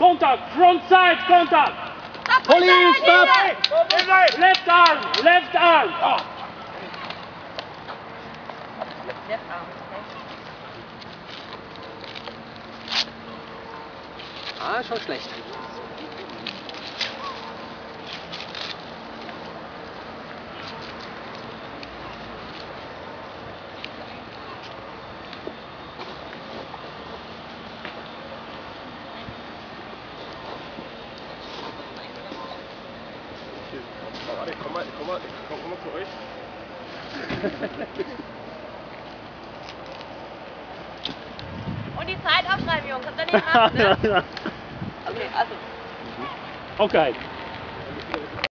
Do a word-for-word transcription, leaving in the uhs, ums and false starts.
Contact, front side contact. Police, stop! Left arm, left arm. Oh. Left arm, Ah, schon schlecht. Warte, komm mal, komm mal, komm, komm mal zu euch. Und die Zeit aufschreiben, Jungs. Habt ihr nicht gemacht, ne? Okay, also. Okay.